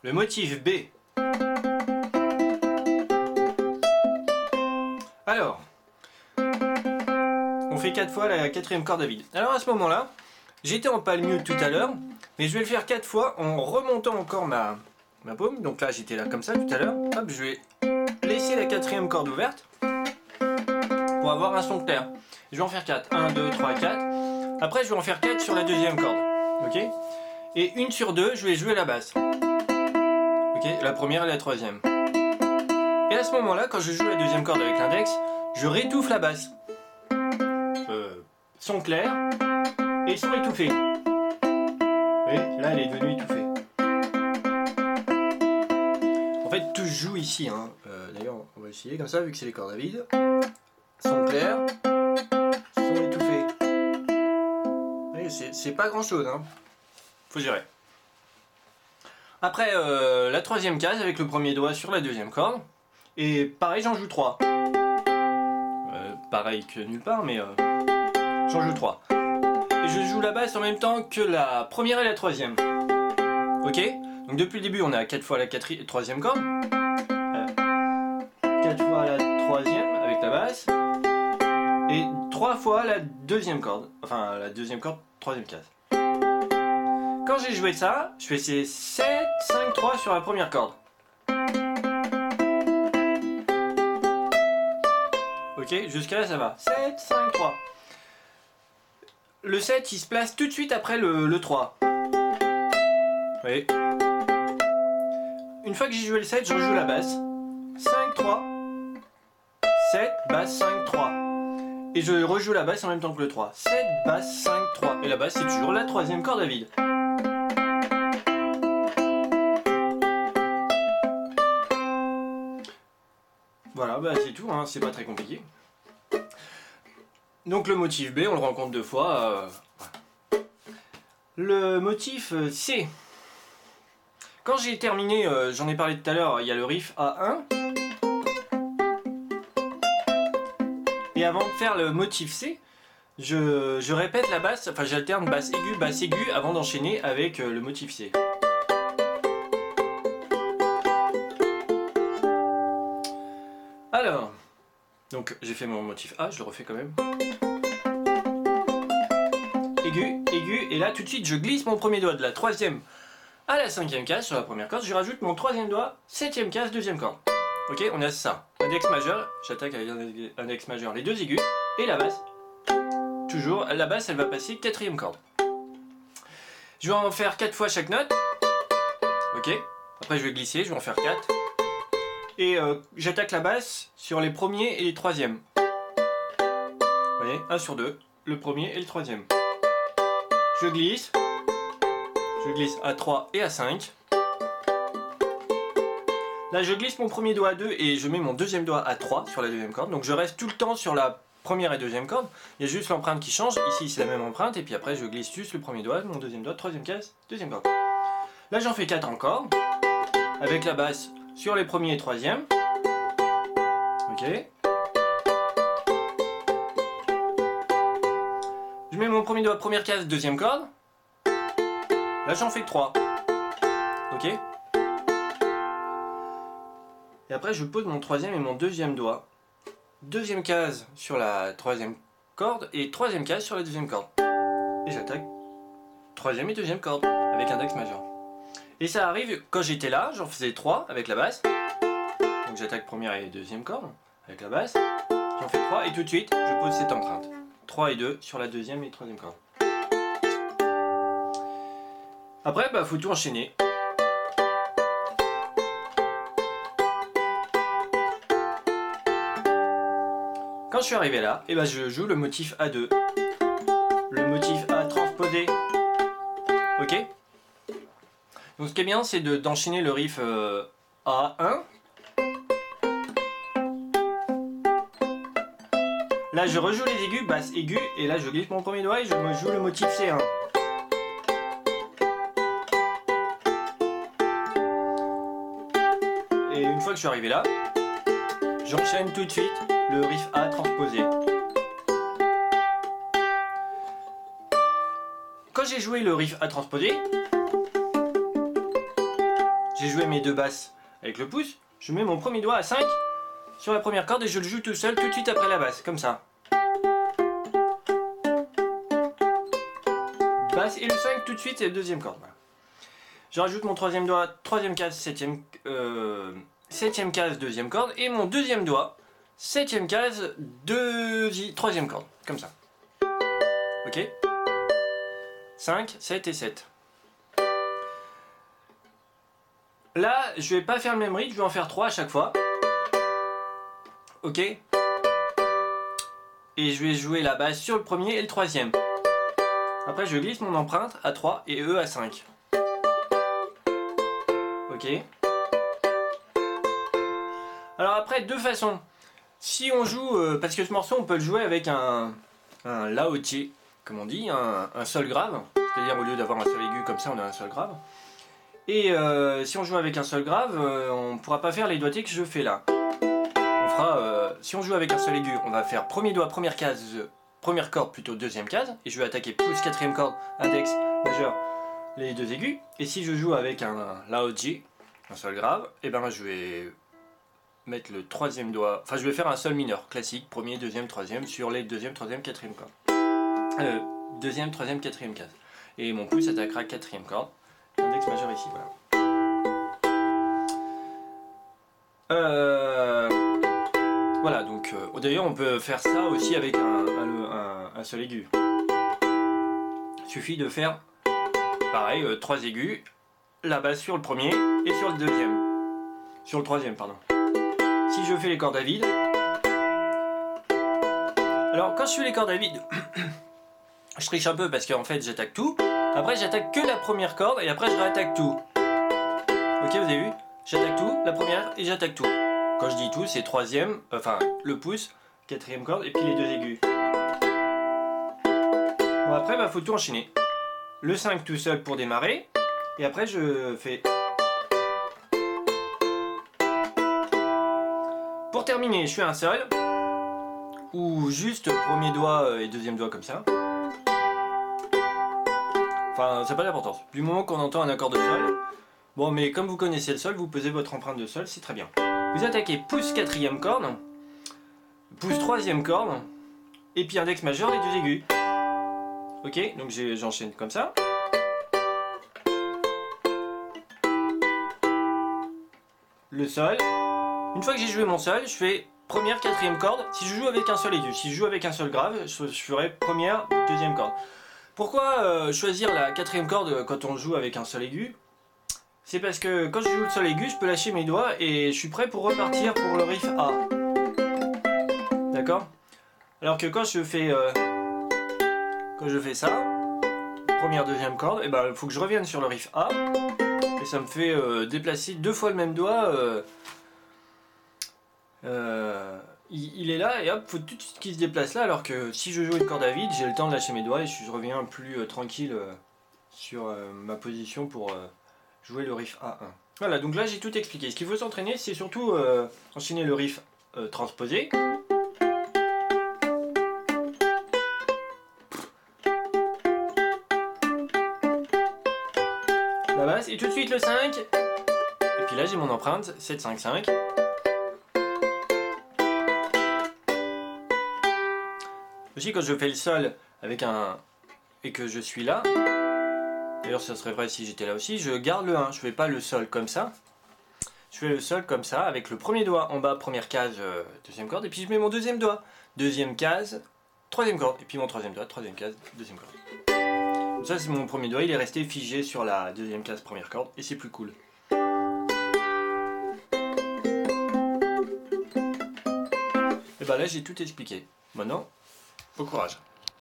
le motif B. Alors, on fait 4 fois la quatrième corde à vide. Alors à ce moment-là, j'étais en palmier tout à l'heure, mais je vais le faire 4 fois en remontant encore ma paume. Donc là, j'étais là comme ça tout à l'heure. Hop, je vais laisser la quatrième corde ouverte pour avoir un son clair. Je vais en faire 4. 1, 2, 3, 4. Après, je vais en faire 4 sur la deuxième corde. Ok? Et une sur deux, je vais jouer la basse. Ok? La première et la troisième. Et à ce moment-là, quand je joue la deuxième corde avec l'index, je rétouffe la basse. Son clair et son étouffé. Vous voyez, là, elle est devenue étouffée. En fait, tout se joue ici. Hein. D'ailleurs, on va essayer comme ça, vu que c'est les cordes à vide. Son clair, son étouffé. Vous voyez, c'est pas grand-chose. Hein. Faut gérer. Après, la troisième case avec le premier doigt sur la deuxième corde. Et pareil, j'en joue 3. Pareil que nulle part, mais j'en joue 3. Et je joue la basse en même temps que la première et la troisième. Ok? Donc depuis le début, on a 4 fois la troisième corde. 4 fois la troisième avec la basse. Et 3 fois la deuxième corde. Enfin, la deuxième corde, troisième case. Quand j'ai joué ça, je fais ces 7, 5, 3 sur la première corde. Ok, jusqu'à là ça va. 7, 5, 3. Le 7 il se place tout de suite après le 3. Vous voyez? Une fois que j'ai joué le 7, je joue la basse. 5, 3. 7, basse, 5, 3. Et je rejoue la basse en même temps que le 3. 7, basse, 5, 3. Et la basse c'est toujours la troisième corde à vide. Voilà, bah c'est tout, hein, c'est pas très compliqué. Donc le motif B, on le rencontre 2 fois. Le motif C. Quand j'ai terminé, j'en ai parlé tout à l'heure, il y a le riff A1. Et avant de faire le motif C, je répète la basse, enfin j'alterne basse aiguë avant d'enchaîner avec le motif C. Alors, donc j'ai fait mon motif A, je le refais quand même. Aigu, aigu, et là tout de suite je glisse mon premier doigt de la troisième à la cinquième case sur la première corde, je rajoute mon troisième doigt, septième case, deuxième corde. Ok, on a ça. Index majeur, j'attaque avec un index majeur les deux aigus, et la basse. Toujours, la basse elle va passer quatrième corde. Je vais en faire 4 fois chaque note. Ok, après je vais glisser, je vais en faire 4. Et j'attaque la basse sur les premiers et les troisièmes. Vous voyez, 1 sur 2, le premier et le troisième. Je glisse à 3 et à 5. Là je glisse mon premier doigt à 2 et je mets mon deuxième doigt à 3 sur la deuxième corde. Donc je reste tout le temps sur la première et deuxième corde. Il y a juste l'empreinte qui change. Ici c'est la même empreinte et puis après je glisse juste le premier doigt, mon deuxième doigt, troisième case, deuxième corde. Là j'en fais 4 encore. Avec la basse sur les premiers et troisièmes. Ok. Je mets mon premier doigt, première case, deuxième corde. Là j'en fais 3. Ok. Et après je pose mon troisième et mon deuxième doigt. Deuxième case sur la troisième corde et troisième case sur la deuxième corde. Et j'attaque troisième et deuxième corde avec index majeur. Et ça arrive, quand j'étais là, j'en faisais 3 avec la basse. Donc j'attaque première et deuxième corde avec la basse. J'en fais 3 et tout de suite, je pose cette empreinte. 3 et 2 sur la deuxième et troisième corde. Après, bah faut tout enchaîner. Quand je suis arrivé là, et bah je joue le motif A2. Le motif A transposé. Ok ? Donc ce qui est bien, c'est d'enchaîner le riff A1. Là je rejoue les aigus, basse aiguë, et là je glisse mon premier doigt et je me joue le motif C1. Et une fois que je suis arrivé là, j'enchaîne tout de suite le riff A transposé. Quand j'ai joué le riff A transposé, j'ai joué mes deux basses avec le pouce, je mets mon premier doigt à 5 sur la première corde et je le joue tout seul tout de suite après la basse, comme ça. Basse et le 5 tout de suite, c'est la deuxième corde. Voilà. Je rajoute mon troisième doigt, troisième case, septième case, deuxième corde, et mon deuxième doigt, septième case, troisième corde, comme ça. Ok? 5, 7 et 7. Là, je vais pas faire le même rythme, je vais en faire 3 à chaque fois. Ok? Et je vais jouer la basse sur le premier et le troisième. Après, je glisse mon empreinte à 3 et E à 5. Ok? Alors après, deux façons. Si on joue, parce que ce morceau, on peut le jouer avec un laotier, comme on dit, un sol grave. C'est-à-dire, au lieu d'avoir un sol aigu comme ça, on a un sol grave. Et si on joue avec un sol grave, on ne pourra pas faire les doigtés que je fais là. On fera, si on joue avec un sol aigu, on va faire premier doigt, première case, première corde plutôt deuxième case, et je vais attaquer pouce, quatrième corde, index, majeur, les deux aigus. Et si je joue avec un laoji, un sol grave, et ben je vais mettre le troisième doigt, enfin je vais faire un sol mineur, classique, premier, deuxième, troisième, sur les deuxième, troisième, quatrième corde. Deuxième, troisième, quatrième case. Et mon pouce attaquera quatrième corde. Index majeur ici, voilà. Voilà, donc d'ailleurs on peut faire ça aussi avec un sol aigu. Il suffit de faire pareil, 3 aigus, la basse sur le premier et sur le deuxième. Sur le troisième, pardon. Si je fais les cordes à vide. Alors quand je fais les cordes à vide, je triche un peu parce qu'en fait j'attaque tout. Après j'attaque que la première corde et après je réattaque tout. Ok, vous avez vu? J'attaque tout, la première et j'attaque tout. Quand je dis tout, c'est troisième, enfin le pouce, quatrième corde et puis les deux aigus. Bon après bah faut tout enchaîner. Le 5 tout seul pour démarrer. Et après je fais... Pour terminer, je fais un sol. Ou juste premier doigt et deuxième doigt comme ça. Enfin, ça n'a pas d'importance. Du moment qu'on entend un accord de sol. Bon, mais comme vous connaissez le sol, vous posez votre empreinte de sol, c'est très bien. Vous attaquez pouce quatrième corde, pouce troisième corde, et puis index majeur, les deux aigus. Ok, donc j'enchaîne comme ça. Le sol. Une fois que j'ai joué mon sol, je fais première, quatrième corde. Si je joue avec un sol aigu, si je joue avec un sol grave, je ferai première, deuxième corde. Pourquoi choisir la quatrième corde quand on joue avec un sol aigu? C'est parce que quand je joue le sol aigu, je peux lâcher mes doigts et je suis prêt pour repartir pour le riff A. D'accord? Alors que quand je fais ça, première, deuxième corde, et ben il faut que je revienne sur le riff A et ça me fait déplacer deux fois le même doigt. Il est là et hop, faut tout de suite qu'il se déplace là, alors que si je joue une corde à vide, j'ai le temps de lâcher mes doigts et je reviens plus tranquille sur ma position pour jouer le riff A1. Voilà, donc là j'ai tout expliqué. Ce qu'il faut s'entraîner, c'est surtout enchaîner le riff transposé. La basse et tout de suite le 5. Et puis là j'ai mon empreinte 7, 5, 5. Aussi quand je fais le sol avec un... et que je suis là, d'ailleurs ça serait vrai si j'étais là aussi, je garde le 1, je fais pas le sol comme ça. Je fais le sol comme ça, avec le premier doigt en bas, première case, deuxième corde, et puis je mets mon deuxième doigt, deuxième case, troisième corde, et puis mon troisième doigt, troisième case, deuxième corde. Donc ça c'est mon premier doigt, il est resté figé sur la deuxième case, première corde, et c'est plus cool. Et bah là j'ai tout expliqué. Maintenant, bon courage.